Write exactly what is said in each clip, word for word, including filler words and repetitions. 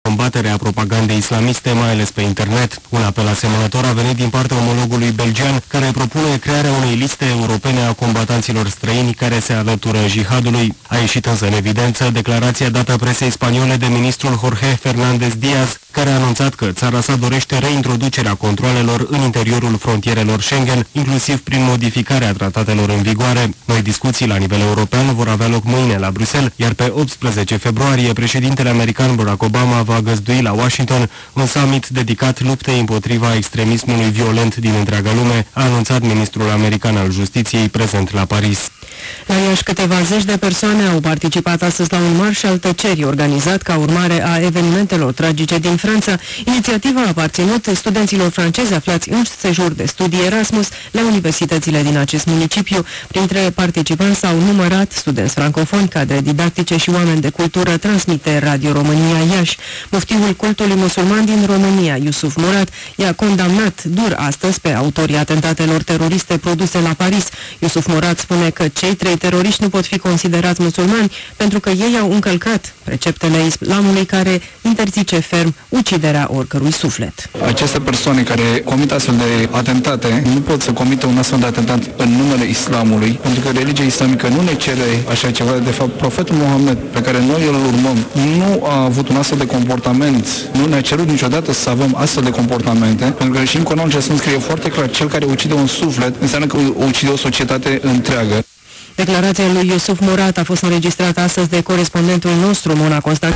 combatere a propagandei islamiste, mai ales pe internet. Un apel asemănător a venit din partea omologului belgian, care propune crearea unei liste europene a combatanților străini care se alătură jihadului. A ieșit însă în evidență declarația dată presei spaniole de ministrul Jorge Fernández Díaz, care a anunțat că țara sa dorește reintroducerea controalelor în interiorul frontierelor Schengen, inclusiv prin modificarea tratatelor în vigoare. Noi discuții la nivel european vor avea loc mâine la Bruxelles, iar pe optsprezece februarie președintele american Barack Obama va găzdui la Washington un summit dedicat luptei împotriva extremismului violent din întreaga lume, a anunțat ministrul american al justiției prezent la Paris. La Iași, câteva zeci de persoane au participat astăzi la un marș al tăcerii organizat ca urmare a evenimentelor tragice din Franța. Inițiativa a aparținut studenților francezi aflați în sejur de studii Erasmus la universitățile din acest municipiu. Printre participanți s-au numărat studenți francofoni, cadre didactice și oameni de cultură, transmite Radio România Iași. Muftiul cultului musulman din România, Yusuf Murat, i-a condamnat dur astăzi pe autorii atentatelor teroriste produse la Paris. Yusuf Murat spune că cei trei teroriști nu pot fi considerați musulmani pentru că ei au încălcat preceptele islamului care interzice ferm uciderea oricărui suflet. Aceste persoane care comit astfel de atentate nu pot să comită un astfel de atentat în numele islamului, pentru că religia islamică nu ne cere așa ceva. De fapt, profetul Mohamed, pe care noi îl urmăm, nu a avut un astfel de comportament, nu ne-a cerut niciodată să avem astfel de comportamente, pentru că și în Coranul Cel Sfânt scrie foarte clar, cel care ucide un suflet înseamnă că ucide o societate întreagă. Declarația lui Yusuf Murat a fost înregistrată astăzi de corespondentul nostru, Mona Constant.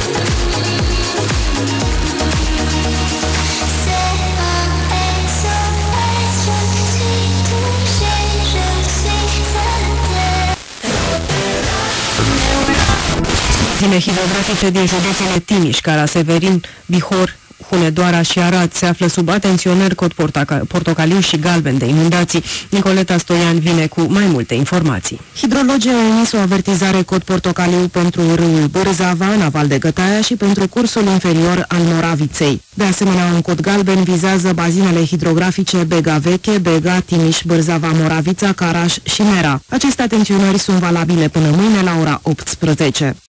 Zile hidrografice din județele Timiș, Cara-Severin, Bihor, Hunedoara și Arad se află sub atenționări cod portocaliu și galben de inundații. Nicoleta Stoian vine cu mai multe informații. Hidrologii au emis o avertizare cod portocaliu pentru râul Bârzava, în aval de Gătaia și pentru cursul inferior al Moraviței. De asemenea, un cod galben vizează bazinele hidrografice Bega Veche, Bega, Timiș, Bârzava, Moravița, Caraș și Mera. Aceste atenționări sunt valabile până mâine la ora optsprezece.